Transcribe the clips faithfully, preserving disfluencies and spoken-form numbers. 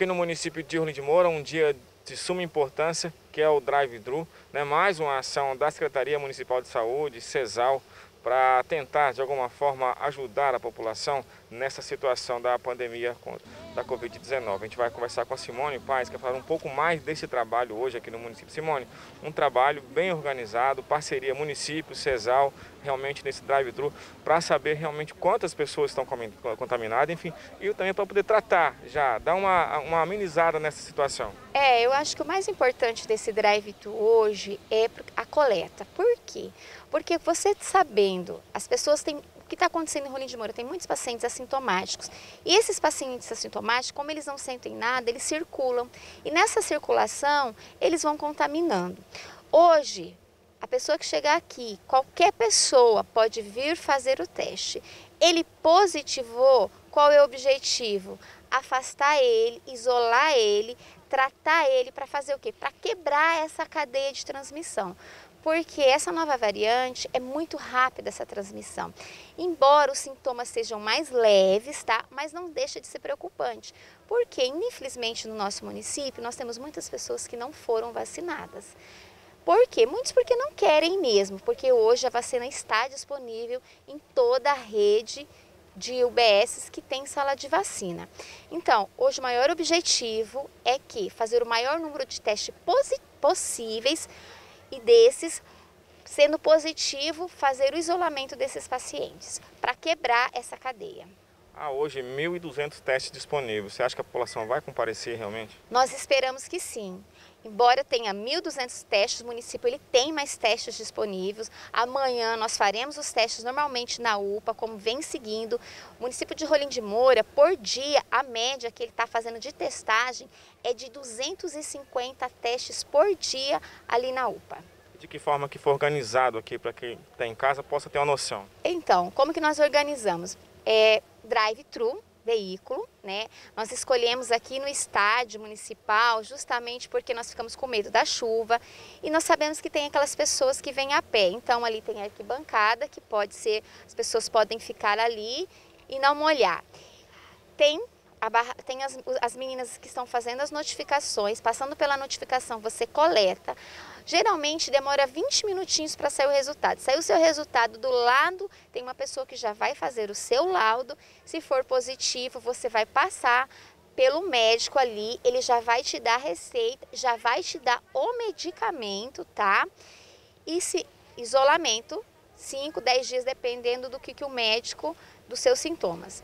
aqui no município de Rolim de Moura, um dia de suma importância, que é o Drive-Thru, né? Mais uma ação da Secretaria Municipal de Saúde, CESAL, para tentar, de alguma forma, ajudar a população nessa situação da pandemia da covid dezenove. A gente vai conversar com a Simone Paz, que vai falar um pouco mais desse trabalho hoje aqui no município. Simone, um trabalho bem organizado, parceria município, CESAL, realmente nesse drive-thru, para saber realmente quantas pessoas estão contaminadas, enfim, e também para poder tratar, já, dar uma, uma amenizada nessa situação. É, eu acho que o mais importante desse drive-thru hoje é a coleta. Por quê? Porque você sabendo, as pessoas têm... O que está acontecendo em Rolim de Moura? Tem muitos pacientes assintomáticos. E esses pacientes assintomáticos, como eles não sentem nada, eles circulam. E nessa circulação, eles vão contaminando. Hoje, a pessoa que chegar aqui, qualquer pessoa pode vir fazer o teste. Ele positivou, qual é o objetivo? Afastar ele, isolar ele, tratar ele para fazer o quê? Para quebrar essa cadeia de transmissão. Porque essa nova variante é muito rápida, essa transmissão. Embora os sintomas sejam mais leves, tá? Mas não deixa de ser preocupante. Porque, infelizmente, no nosso município, nós temos muitas pessoas que não foram vacinadas. Por quê? Muitos porque não querem mesmo, porque hoje a vacina está disponível em toda a rede de U B S que tem sala de vacina. Então, hoje o maior objetivo é que fazer o maior número de testes possíveis e desses, sendo positivo, fazer o isolamento desses pacientes, para quebrar essa cadeia. Há hoje mil e duzentos testes disponíveis. Você acha que a população vai comparecer realmente? Nós esperamos que sim. Embora tenha mil e duzentos testes, o município ele tem mais testes disponíveis. Amanhã nós faremos os testes normalmente na U P A, como vem seguindo. O município de Rolim de Moura, por dia, a média que ele está fazendo de testagem é de duzentos e cinquenta testes por dia ali na U P A. De que forma que for organizado aqui para quem está em casa possa ter uma noção? Então, como que nós organizamos? É drive-thru, veículo, né? Nós escolhemos aqui no estádio municipal justamente porque nós ficamos com medo da chuva e nós sabemos que tem aquelas pessoas que vêm a pé. Então ali tem a arquibancada que pode ser, as pessoas podem ficar ali e não molhar. Tem A barra, tem as, as meninas que estão fazendo as notificações, passando pela notificação você coleta. Geralmente demora vinte minutinhos para sair o resultado. Saiu o seu resultado, do lado tem uma pessoa que já vai fazer o seu laudo. Se for positivo, você vai passar pelo médico ali, ele já vai te dar a receita, já vai te dar o medicamento, tá? E se isolamento, cinco, dez dias, dependendo do que, que o médico, dos seus sintomas.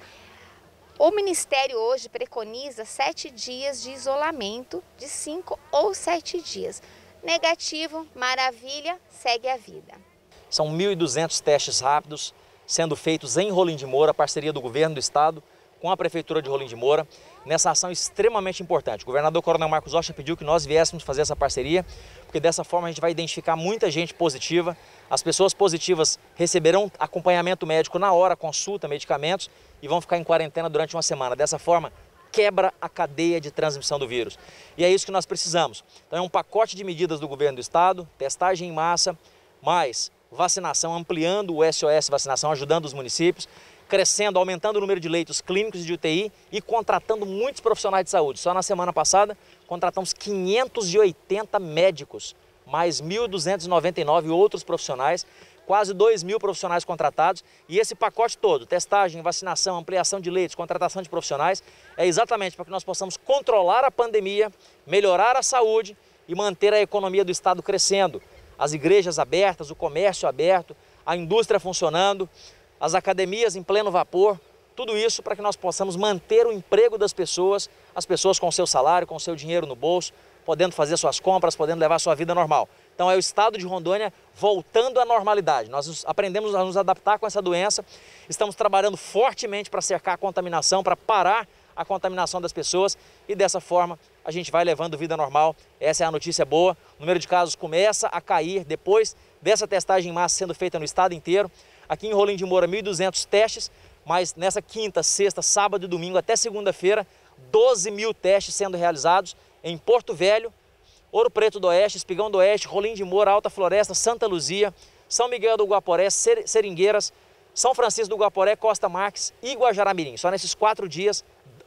O Ministério hoje preconiza sete dias de isolamento, de cinco ou sete dias. Negativo, maravilha, segue a vida. São mil e duzentos testes rápidos sendo feitos em Rolim de Moura, parceria do Governo do Estado com a Prefeitura de Rolim de Moura, nessa ação extremamente importante. O governador Coronel Marcos Rocha pediu que nós viéssemos fazer essa parceria, porque dessa forma a gente vai identificar muita gente positiva. As pessoas positivas receberão acompanhamento médico na hora, consulta, medicamentos e vão ficar em quarentena durante uma semana. Dessa forma, quebra a cadeia de transmissão do vírus. E é isso que nós precisamos. Então é um pacote de medidas do Governo do Estado, testagem em massa, mais vacinação, ampliando o S O S vacinação, ajudando os municípios, crescendo, aumentando o número de leitos clínicos de U T I e contratando muitos profissionais de saúde. Só na semana passada, contratamos quinhentos e oitenta médicos, mais mil duzentos e noventa e nove outros profissionais, quase dois mil profissionais contratados. E esse pacote todo, testagem, vacinação, ampliação de leitos, contratação de profissionais, é exatamente para que nós possamos controlar a pandemia, melhorar a saúde e manter a economia do Estado crescendo. As igrejas abertas, o comércio aberto, a indústria funcionando, as academias em pleno vapor, tudo isso para que nós possamos manter o emprego das pessoas, as pessoas com o seu salário, com o seu dinheiro no bolso, podendo fazer suas compras, podendo levar sua vida normal. Então é o estado de Rondônia voltando à normalidade. Nós aprendemos a nos adaptar com essa doença, estamos trabalhando fortemente para cercar a contaminação, para parar a contaminação das pessoas e dessa forma a gente vai levando vida normal. Essa é a notícia boa. O número de casos começa a cair depois dessa testagem em massa sendo feita no estado inteiro. Aqui em Rolim de Moura, mil e duzentos testes, mas nessa quinta, sexta, sábado e domingo até segunda-feira, doze mil testes sendo realizados em Porto Velho, Ouro Preto do Oeste, Espigão do Oeste, Rolim de Moura, Alta Floresta, Santa Luzia, São Miguel do Guaporé, Seringueiras, São Francisco do Guaporé, Costa Marques e Guajará-Mirim. Só nesses quatro dias,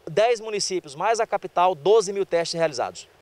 dez municípios mais a capital, doze mil testes realizados.